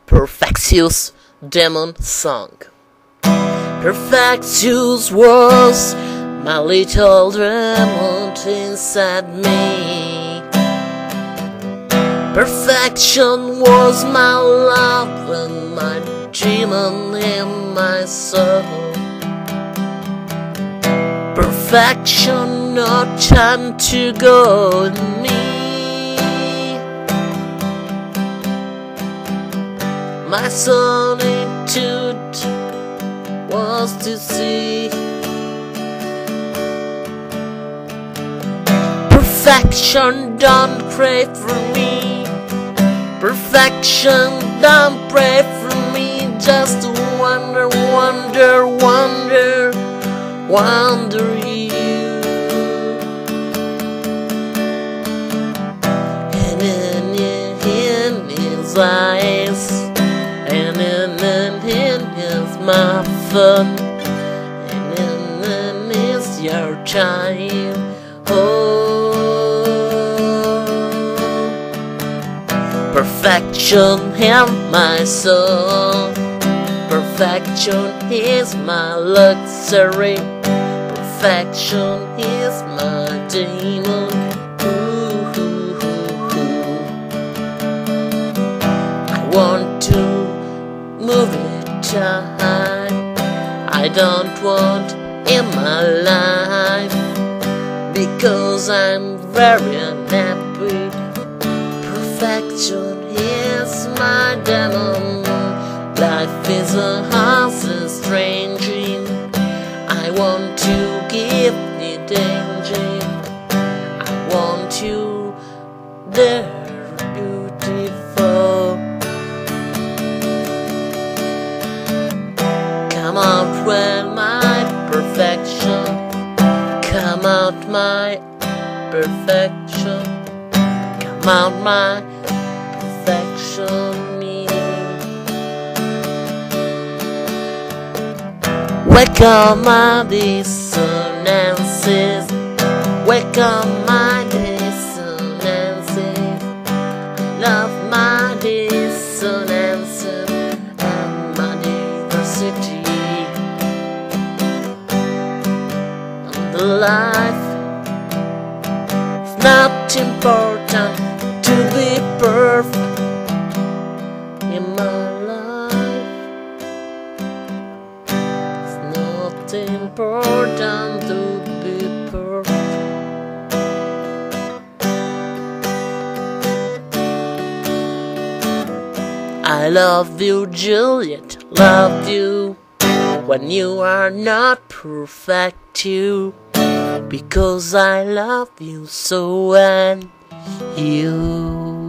Perfectius demon song. Perfectius was my little demon inside me. Perfection was my love and my demon in my soul. Perfection, no time to go in me. My solitude was to see perfection. Don't pray for me. Perfection, don't pray for me. Just wonder, wonder, wonder, wonder you. And in his eyes, and in his fun, and in his your time. Oh, perfection in my soul. Perfection is my luxury. Perfection is my demon. I want to move it time. I don't want in my life, because I'm very unhappy. Perfection is my demon. Life is a house of stranging. I want to give me danger. I want you there, beautiful. Come out when my perfection. Come out my perfection. Come out my perfection me. Wake up my dissonances. Wake up my dissonances. I love my dissonances and my diversity. Life, it's not important to be perfect in my life. It's not important to be perfect. I love you, Jiuliette, love you when you are not perfect too. Because I love you so, and you